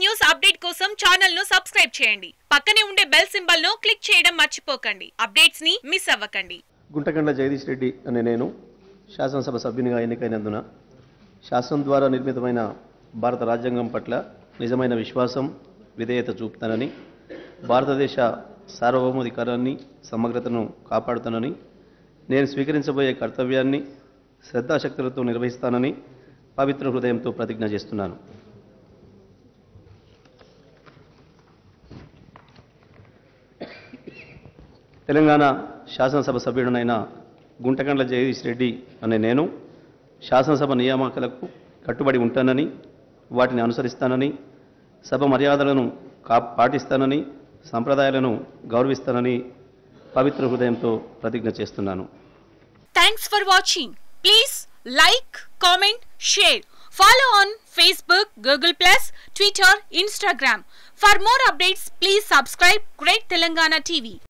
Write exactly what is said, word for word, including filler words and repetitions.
News update కోసం channel ను subscribe చేయండి. పక్కనే ఉండే బెల్ సింబల్ ను క్లిక్ చేయడం మర్చిపోకండి. అప్డేట్స్ ని మిస్ అవ్వకండి. గుంటకండ్ల జగదీష్ రెడ్డి అనే నేను శాసనసభ సభ్యునిగా ఎన్నికైనందున శాసనం ద్వారా నిర్మితమైన భారత రాజ్యాంగం పట్ల నిజమైన విశ్వాసం, విధేయత చూపుతానని, భారతదేశ సార్వభౌమాధికారాన్ని, సమగ్రతను కాపాడుతానని, నేను స్వీకరించబోయే కర్తవ్యాన్ని శ్రద్ధాశక్తులతో నిర్వహిస్తానని పవిత్ర హృదయంతో ప్రతిజ్ఞ చేస్తున్నాను. తెలంగాణ శాసనసభ సభ్యుడినైన గుంటకండ్ల జగదీష్ రెడ్డి అనే నేను శాసనసభ నియామకాలకు కట్టుబడి ఉంటానని, వాటిని అనుసరిస్తానని, సభ మర్యాదలను కా పాటిస్తానని, సంప్రదాయాలను గౌరవిస్తానని పవిత్ర హృదయంతో ప్రతిజ్ఞ చేస్తున్నాను. Thanks for watching. Please like, comment, share. Follow on Facebook, Google plus, Twitter, Instagram. For more updates, please subscribe Great Telangana T V.